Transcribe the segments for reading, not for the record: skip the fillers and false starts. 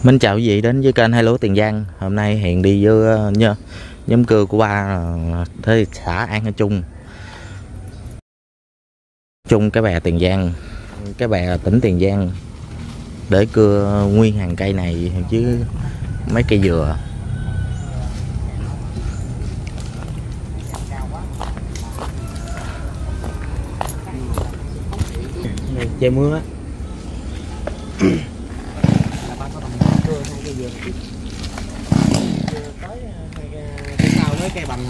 Mến chào quý vị đến với kênh Hai Lúa Tiền Giang. Hôm nay Hiền đi với nhóm cưa của ba tới xã An Trung cái bè Tiền Giang, cái bè tỉnh Tiền Giang để cưa nguyên hàng cây này chứ mấy cây dừa. Che mưa cây bành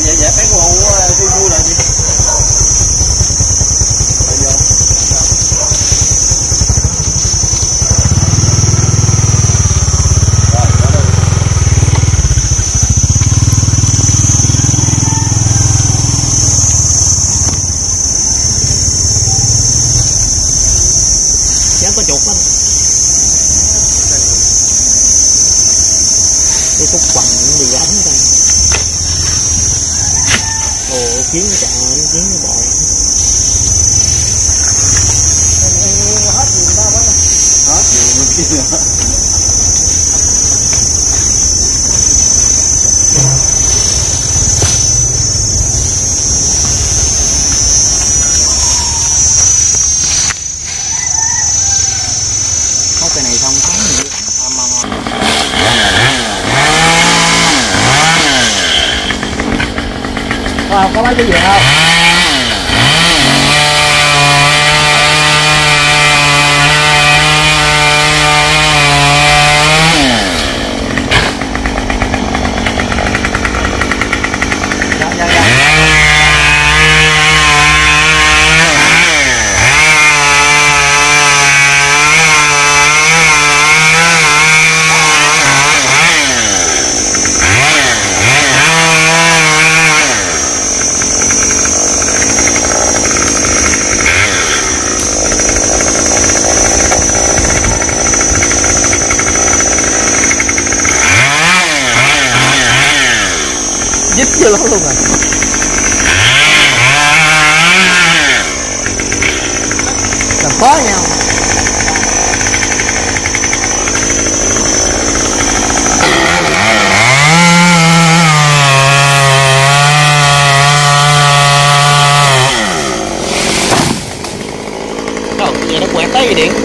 Dạ cái cô thui lại đi. Có chuột đó. Cái khúc quằn nó bị gãy đây. Ồ, kiến nó chạy, kiến nó bò. Hết gì người ta quá. Hết gì nữa. Cái này xong sáng gì có mấy cái gì không? Dít vô lắm luôn rồi. Làm khó nhau. Vậy nó quẹt tới gì điện.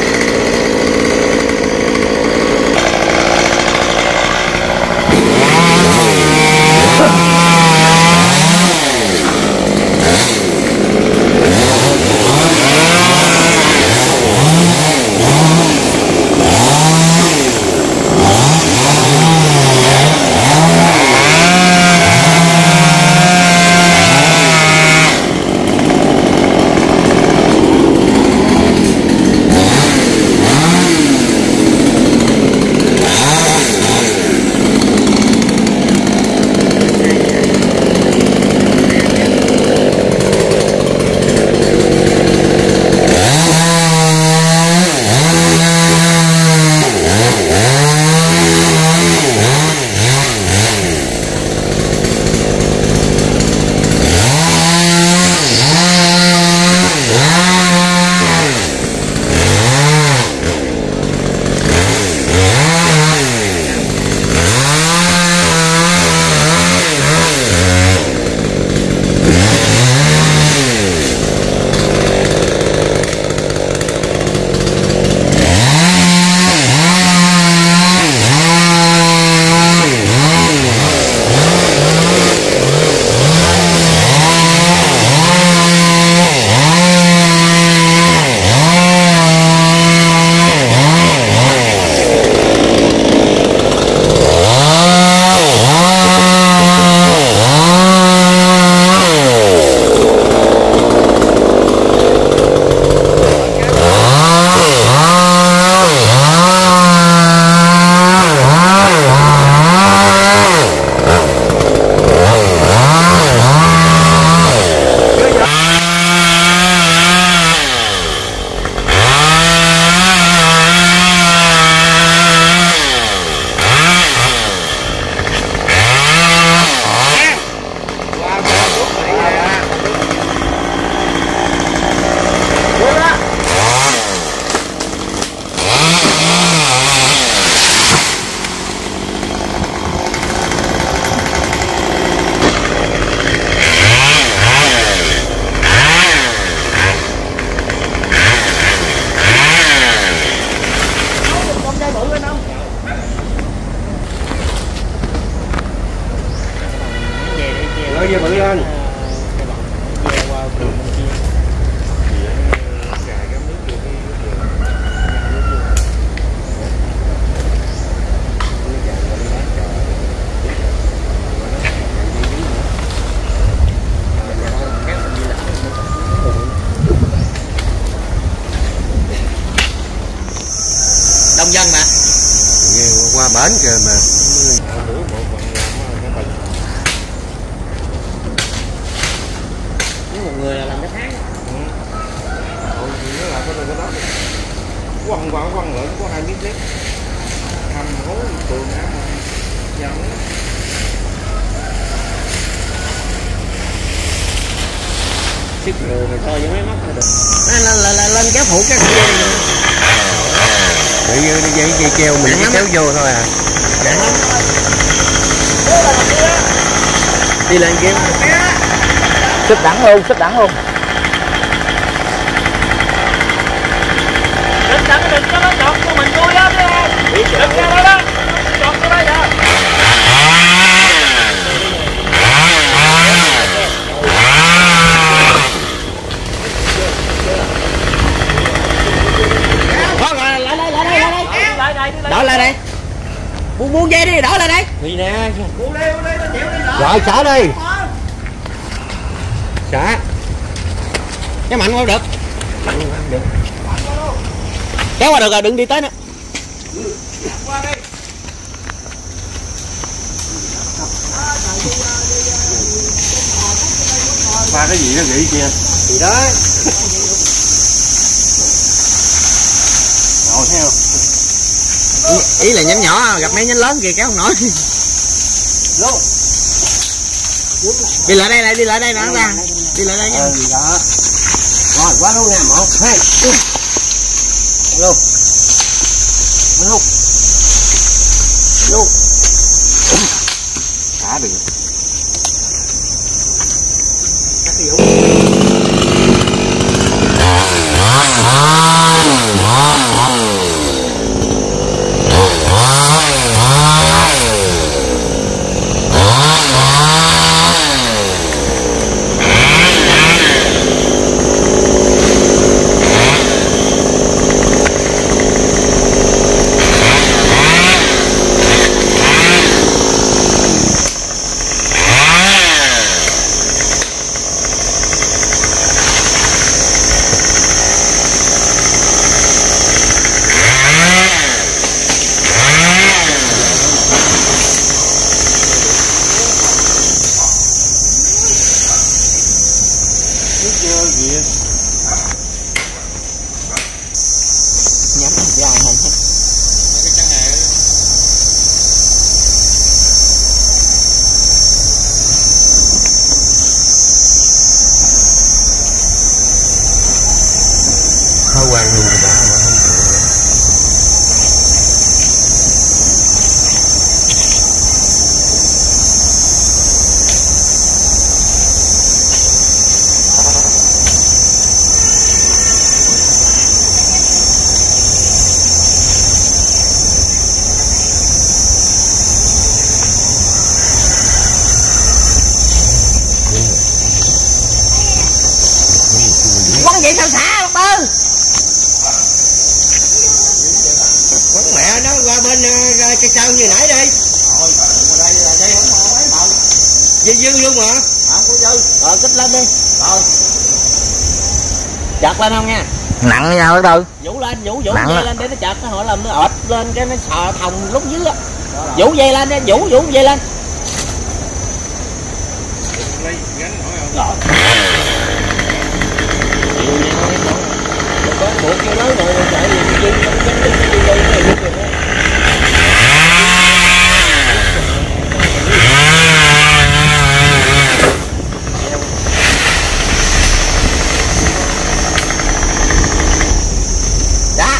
Dây bự lên. một người là làm cái tháng. Còn nó là cái đó quăng qua quăng lại có 2 miếng thép hầm hố tường á mà dần á. Sức người mà thôi với máy móc là được. Lên kéo phụ cái dây này. Dây treo mình chỉ kéo vô thôi à. Đi lên kia. Xích đẳng luôn, xích đẳng luôn. Đừng cho nó chọt của mình vui á, biết không? Đừng ra đó đó, chọt cái đó vậy. Đổ lại đây. Buông dây đi, đổ lại đây. Đi nè. Buông đi, nó chịu đi rồi. Rồi xả đi. Xả. Cái mạnh không được. Mạnh không được. Kéo qua được rồi, đừng đi tới nữa. Qua đi. Ba cái gì nó nghĩ kia. Gì đó. Rồi theo. Ý là nhánh nhỏ gặp mấy nhánh lớn kìa kéo không nổi. Đi lại đây, đi lại đây nè ra. Đi lại đây nha. Đó. Rồi quá luôn nè, 1 2 luôn. Luôn. Luôn. Xả được. Cắt đi ủng. Quăng vậy sao xả một bên. Quăng mẹ nó qua bên cây sau như nãy đi. Rồi, đây là dây không mà mấy màu. Dây dư luôn mà. Không có dư. Rồi kích lên đi. Rồi. Chặt lên không nha. Nặng nhau ở đâu? Vũ lên, vũ dây lên để nó chặt nó hỏi làm nó ọt lên cái nó sò thòng lúc dưới á. Vũ dây lên đi, vũ dây lên. Rồi. Bộ kêu nói rồi chạy gì đã.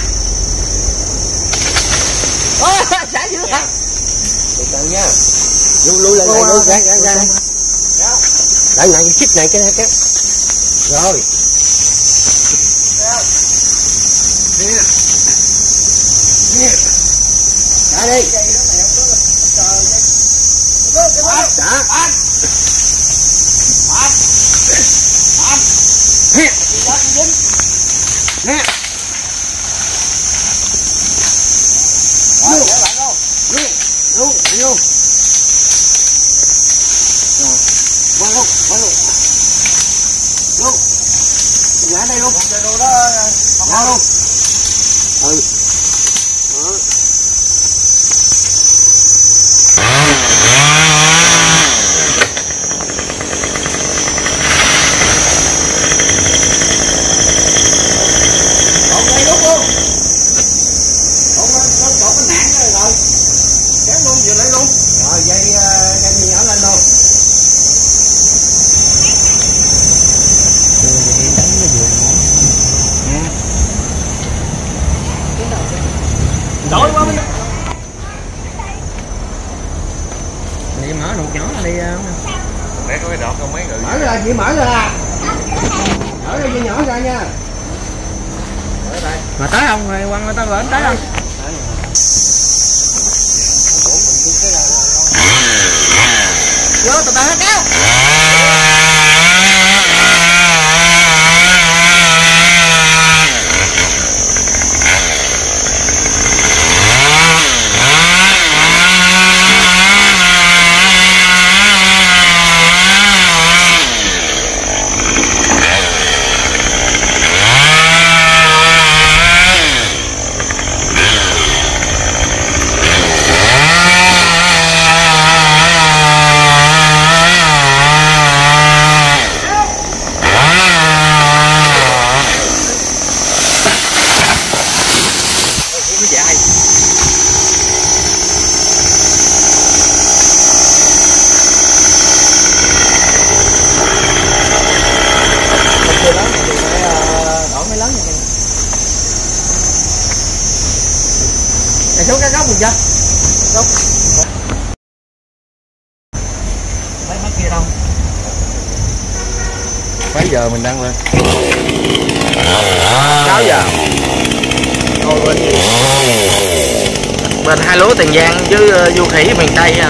Xả dữ hả? Từ từ nha. Lui lên đây, lui ra. Lại cái chích này cái. Rồi. Đã đi. Nè. Luôn. Qua luôn. Luôn. Nhả đây luôn. Đồ đó. Qua luôn. Ừ. Đó. ra chị mở ra. Mở ra chị nhỏ ra nha. Mà tới không rồi quăng người ta vẫn tới không? Vô từ từ hết kéo. Xuống cái góc mình chưa? Góc. Mấy mất kia đâu? Mấy giờ mình đăng lên? 6 giờ. Thôi Bên hai lúa Tiền Giang với Du Khỉ miền Tây à.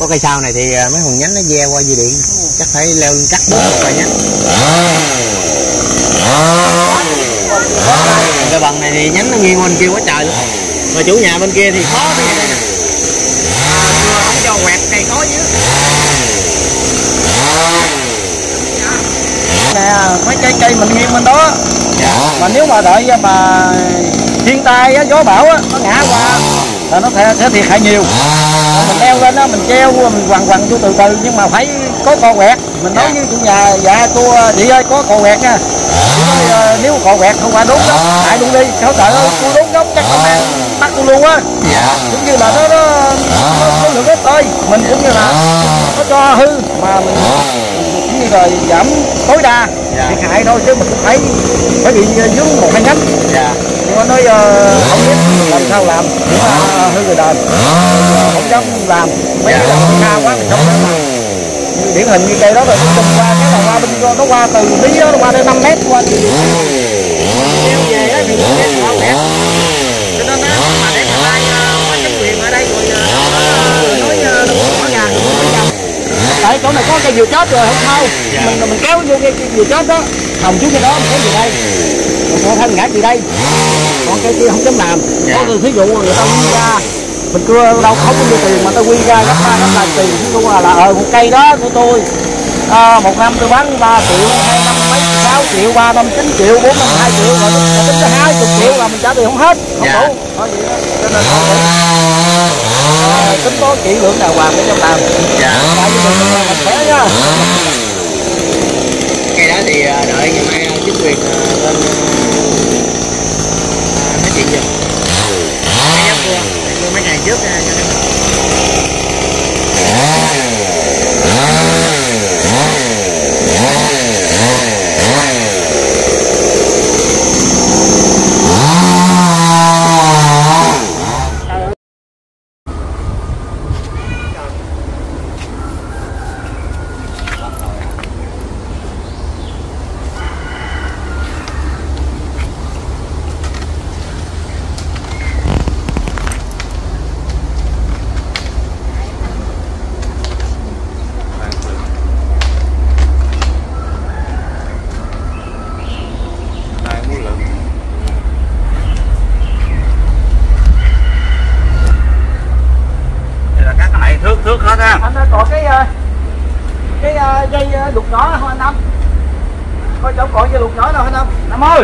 cây sau này thì mấy hòn nhánh nó gieo qua dây điện, chắc phải leo lên cắt bớt một vài nhánh. Cái bằng này thì nhánh nó nghiêng bên kia quá trời luôn, mà chủ nhà bên kia thì khó cái gì đây nè, không cho quẹt cây khó chứ. Nè, mấy cây mình nghiêng bên đó, mà nếu mà đợi mà thiên tai á, gió bão á, nó ngã qua là nó sẽ thiệt hại nhiều. Mình leo lên đó, mình treo mình quằn vô từ từ, nhưng mà phải có cò quẹt. Mình nói với chủ nhà, dạ cô chị ơi có cò quẹt nha. Nếu cò quẹt không qua đốn đó, hại luôn đi. Trời ơi, cô đốn giống chắc công an bắt cô luôn á. Cũng như là nó lượng ít thôi, mình cũng như là nó cho hư mà mình cũng như là giảm tối đa thiệt hại thôi, chứ mình cũng phải bị dướng một hai nhánh. Nhưng mà nói không biết làm sao làm, nếu mà hư rồi đền không dám làm, mấy cái là cao quá mình không dám làm. Điển hình như cây đó rồi nó qua cái là qua bên nó qua từ tí nó qua đến 5 mét qua thì leo về đó thì nó sẽ khó khăn, cho nên nó mà để ngày mai có chính quyền ở đây rồi nói ở nhà tại chỗ này có cây dừa chết rồi không sao, mình kéo vô cây dừa chết đó hồng xuống cái đó mình kéo về đây, còn thân ngã từ đây, còn cây kia không dám làm. Có thí dụ người ta quy ra mình cưa đâu không có nhiều tiền mà ta quy ra gấp 3 gấp 5 tiền, ví dụ là một cây đó của tôi một năm tôi bán 3 triệu, 2 năm mấy 6 triệu, 3 năm 9 triệu, 4 năm 2 triệu, rồi tính tới 20 triệu là mình trả tiền không hết, không đủ. Thôi vậy đó, cho nên tính có kỹ lưỡng đàng hoàng để cho làm. Tại vì mình khỏe nha. Cây đó thì đợi ngày mai chính quyền lên nói chuyện giùm. Mấy dám cưa mấy ngày trước cho thước hết ha. Anh ơi, còn cái dây lục nhỏ không anh Năm? Coi chỗ còn dây lục nhỏ đâu anh Năm? Năm ơi.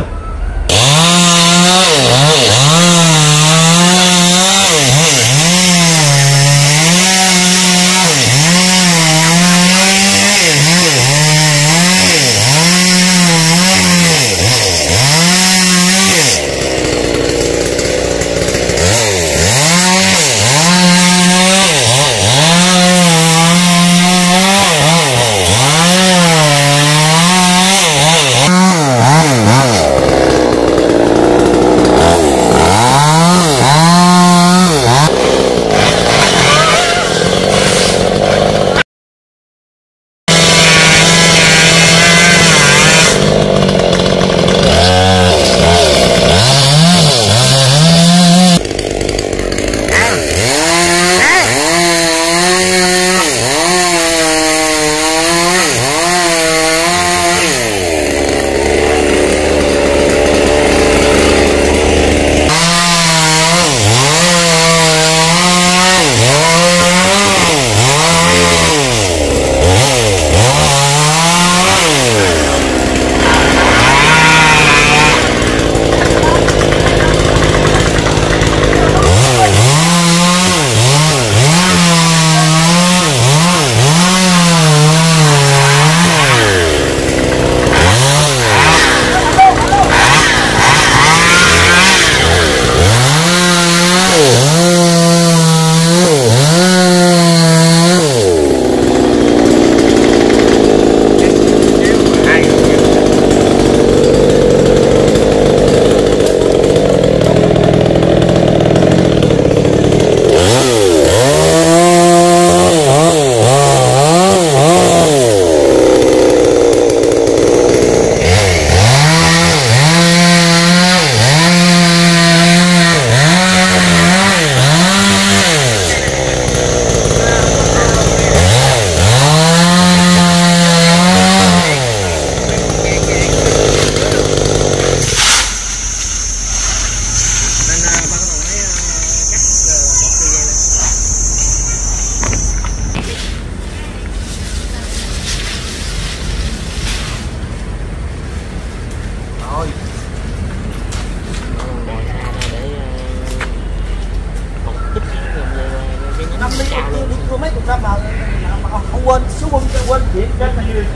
số quên chuyện trên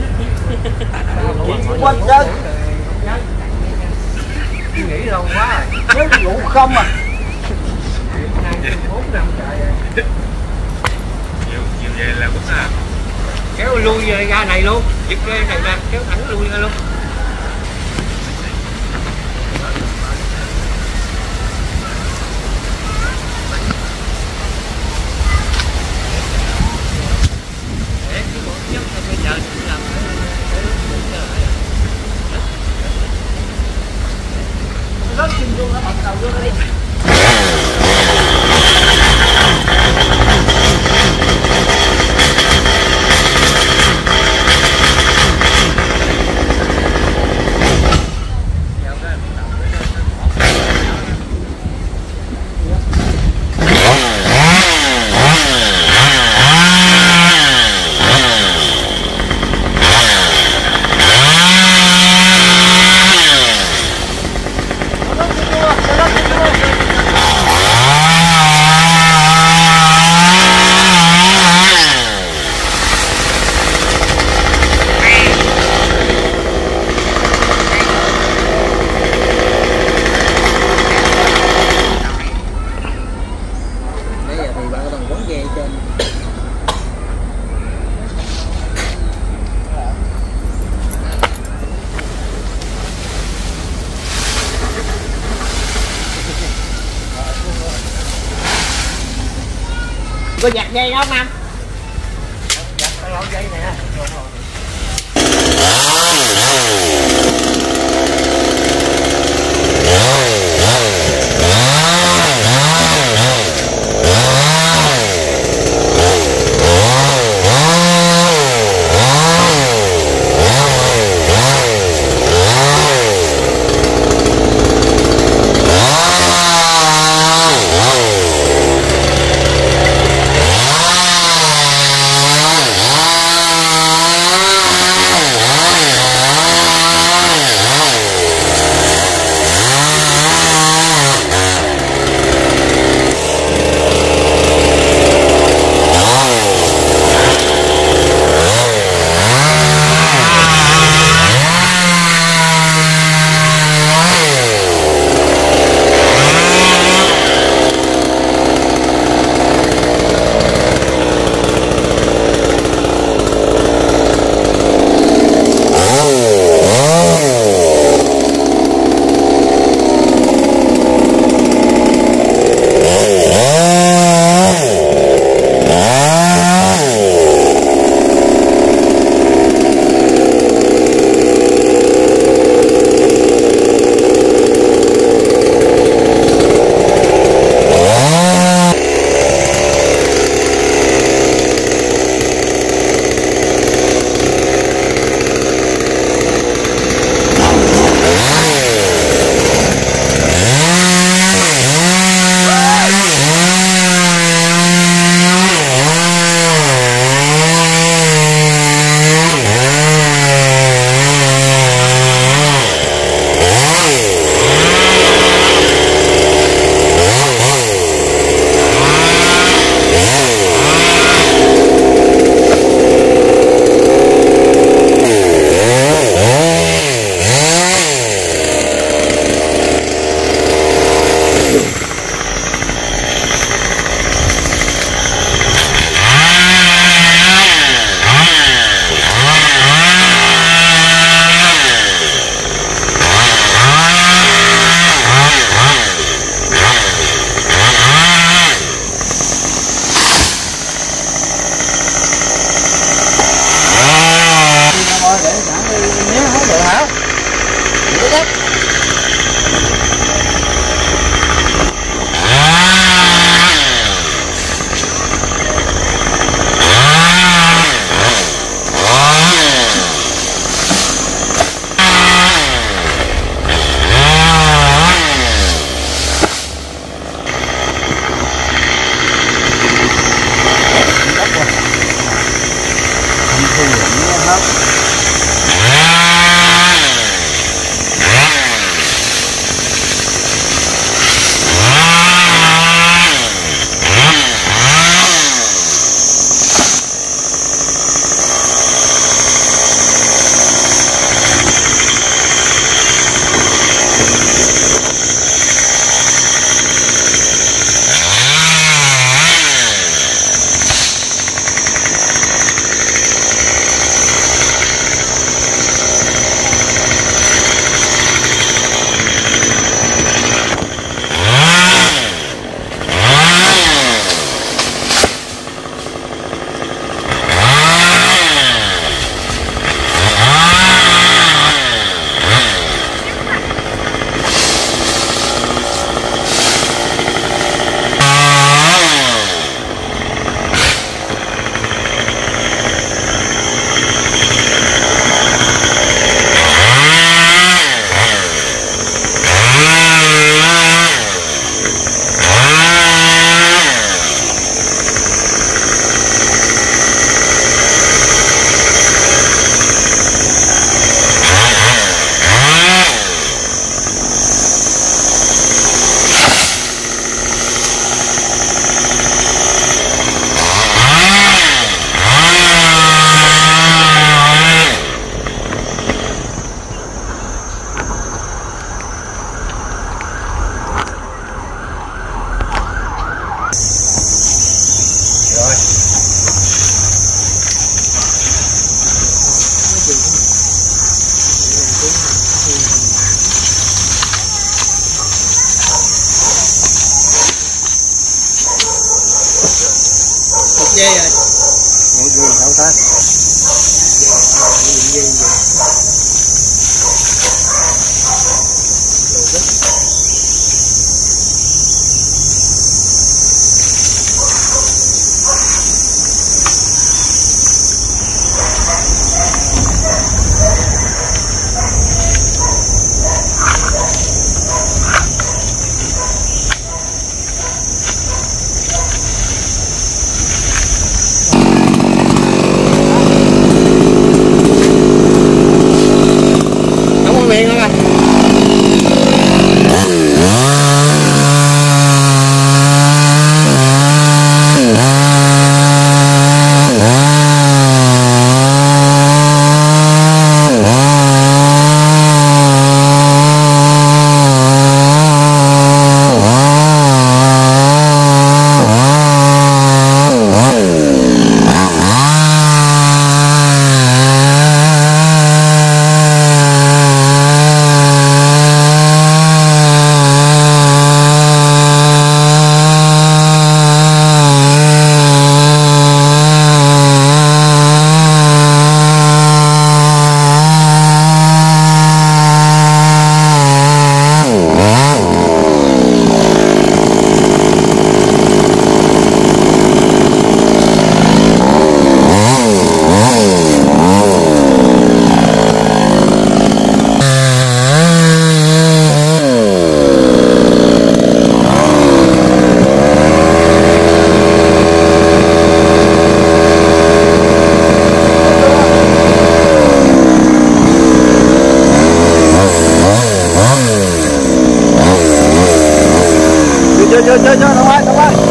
quên trên nghĩ lâu quá rồi nếu ngủ không à Nhiều về là cũng à. kéo lui ra này luôn, giật ra này nè, kéo thẳng lui ra luôn. lớn chim luôn nó bật đầu vô nó đi. Có giặt dây không anh? Giặt cái dây nè. dê rồi. Dê đâu ta? Chơi đâu ai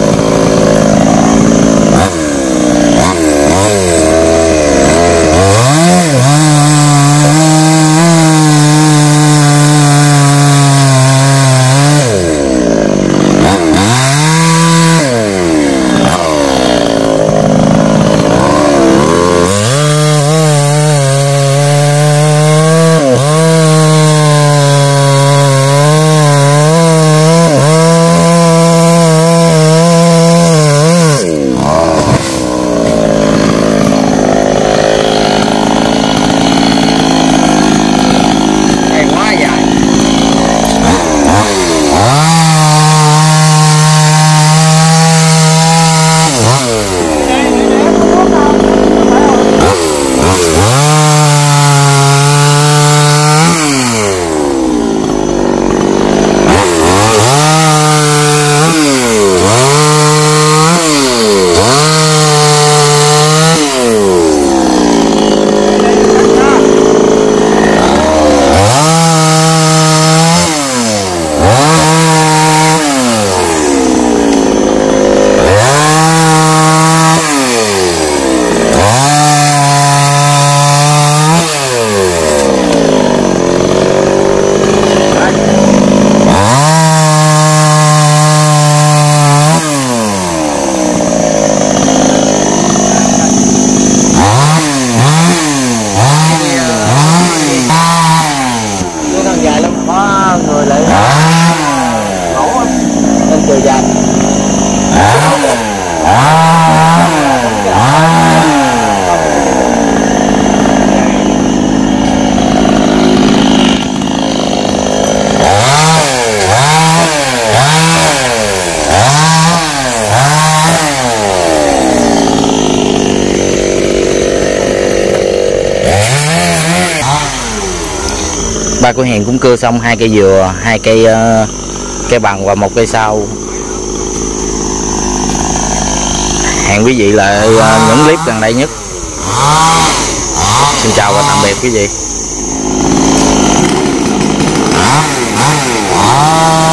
Ba của Hiền cũng cưa xong 2 cây dừa, 2 cây cây bằng và 1 cây sau. Hẹn quý vị lại những clip gần đây nhất. Xin chào và tạm biệt quý vị.